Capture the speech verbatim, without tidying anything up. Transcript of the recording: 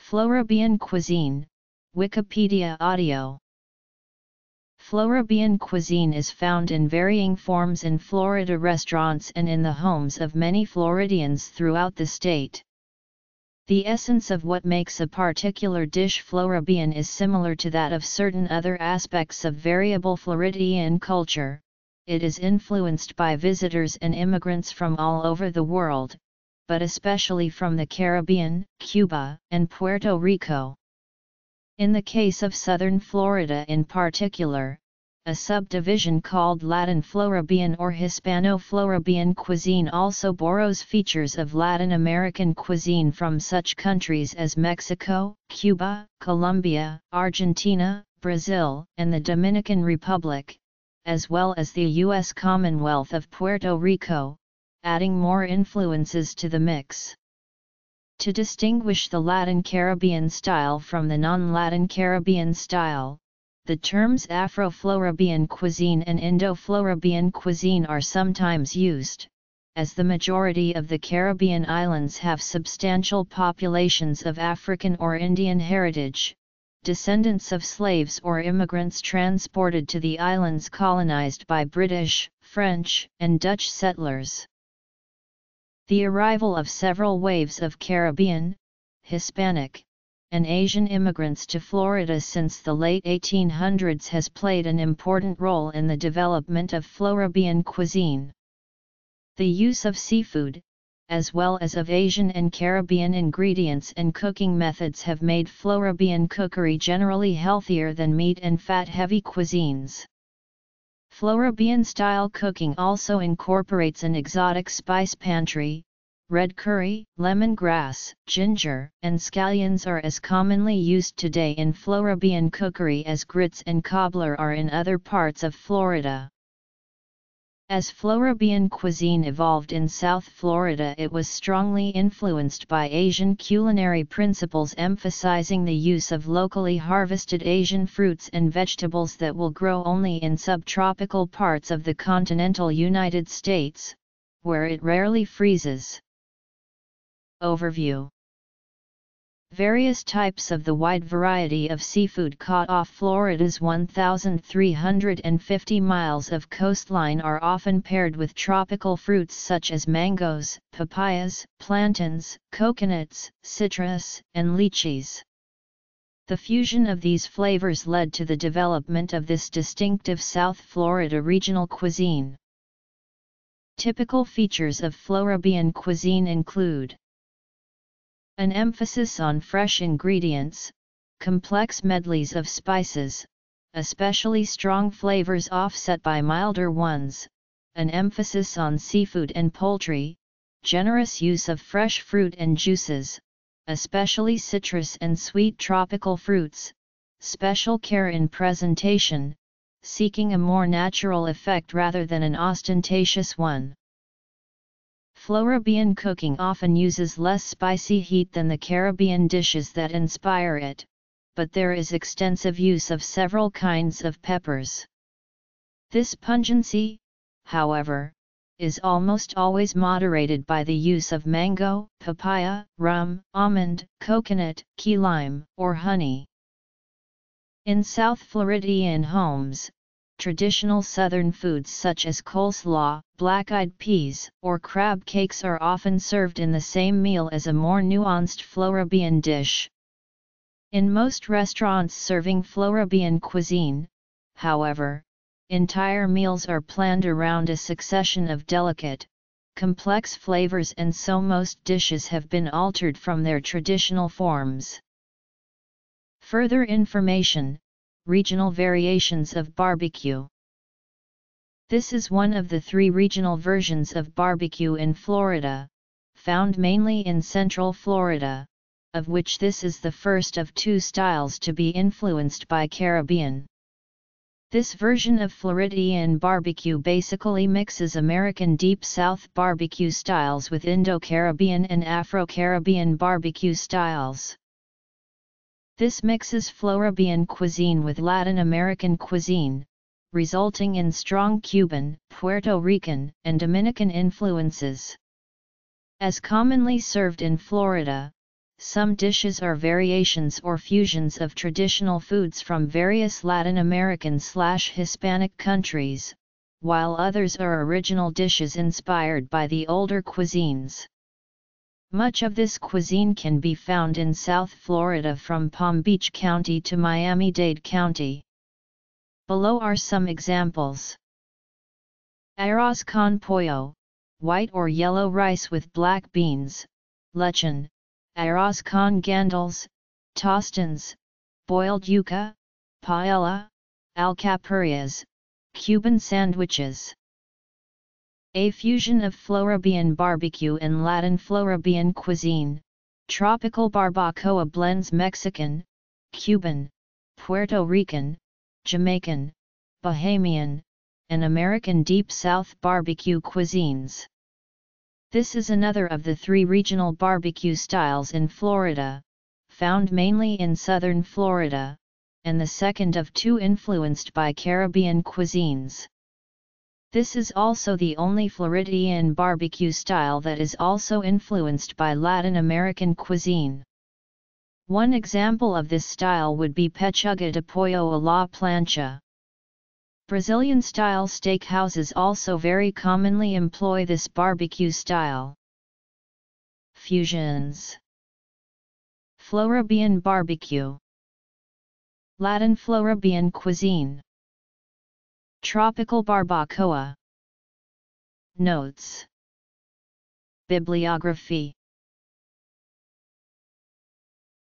Floridian cuisine, Wikipedia audio. Floridian cuisine is found in varying forms in Florida restaurants and in the homes of many Floridians throughout the state. The essence of what makes a particular dish Floridian is similar to that of certain other aspects of variable Floridian culture. It is influenced by visitors and immigrants from all over the world, but especially from the Caribbean, Cuba, and Puerto Rico. In the case of southern Florida in particular, a subdivision called Latin Floridian or Hispano-Floridian cuisine also borrows features of Latin American cuisine from such countries as Mexico, Cuba, Colombia, Argentina, Brazil, and the Dominican Republic, as well as the U S Commonwealth of Puerto Rico, adding more influences to the mix. To distinguish the Latin Caribbean style from the non-Latin Caribbean style, the terms Afro-Floridian cuisine and Indo-Floridian cuisine are sometimes used, as the majority of the Caribbean islands have substantial populations of African or Indian heritage, descendants of slaves or immigrants transported to the islands colonized by British, French, and Dutch settlers. The arrival of several waves of Caribbean, Hispanic, and Asian immigrants to Florida since the late eighteen hundreds has played an important role in the development of Floridian cuisine. The use of seafood, as well as of Asian and Caribbean ingredients and cooking methods have made Floridian cookery generally healthier than meat and fat-heavy cuisines. Floridian-style cooking also incorporates an exotic spice pantry. Red curry, lemongrass, ginger, and scallions are as commonly used today in Floridian cookery as grits and cobbler are in other parts of Florida. As Floridian cuisine evolved in South Florida, it was strongly influenced by Asian culinary principles emphasizing the use of locally harvested Asian fruits and vegetables that will grow only in subtropical parts of the continental United States, where it rarely freezes. Overview. Various types of the wide variety of seafood caught off Florida's one thousand three hundred fifty miles of coastline are often paired with tropical fruits such as mangoes, papayas, plantains, coconuts, citrus, and lychees. The fusion of these flavors led to the development of this distinctive South Florida regional cuisine. Typical features of Floridian cuisine include an emphasis on fresh ingredients, complex medleys of spices, especially strong flavors offset by milder ones, an emphasis on seafood and poultry, generous use of fresh fruit and juices, especially citrus and sweet tropical fruits, special care in presentation, seeking a more natural effect rather than an ostentatious one. Floridian cooking often uses less spicy heat than the Caribbean dishes that inspire it, but there is extensive use of several kinds of peppers. This pungency, however, is almost always moderated by the use of mango, papaya, rum, almond, coconut, key lime, or honey. In South Floridian homes, traditional Southern foods such as coleslaw, black-eyed peas, or crab cakes are often served in the same meal as a more nuanced Floridian dish. In most restaurants serving Floridian cuisine, however, entire meals are planned around a succession of delicate, complex flavors, and so most dishes have been altered from their traditional forms. Further information: regional variations of barbecue. This is one of the three regional versions of barbecue in Florida, found mainly in Central Florida, of which this is the first of two styles to be influenced by Caribbean. This version of Floridian barbecue basically mixes American Deep South barbecue styles with Indo-Caribbean and Afro-Caribbean barbecue styles. This mixes Floridian cuisine with Latin American cuisine, resulting in strong Cuban, Puerto Rican, and Dominican influences. As commonly served in Florida, some dishes are variations or fusions of traditional foods from various Latin American slash Hispanic countries, while others are original dishes inspired by the older cuisines. Much of this cuisine can be found in South Florida from Palm Beach County to Miami-Dade County. Below are some examples. Arroz con pollo, white or yellow rice with black beans, lechon, arroz con gandules, tostones, boiled yuca, paella, alcapurrias, Cuban sandwiches. A fusion of Floridian barbecue and Latin Floridian cuisine, tropical barbacoa blends Mexican, Cuban, Puerto Rican, Jamaican, Bahamian, and American Deep South barbecue cuisines. This is another of the three regional barbecue styles in Florida, found mainly in southern Florida, and the second of two influenced by Caribbean cuisines. This is also the only Floridian barbecue style that is also influenced by Latin American cuisine. One example of this style would be pechuga de pollo a la plancha. Brazilian-style steakhouses also very commonly employ this barbecue style. Fusions. Floridian barbecue. Latin Floridian cuisine. Tropical barbacoa. Notes. Bibliography.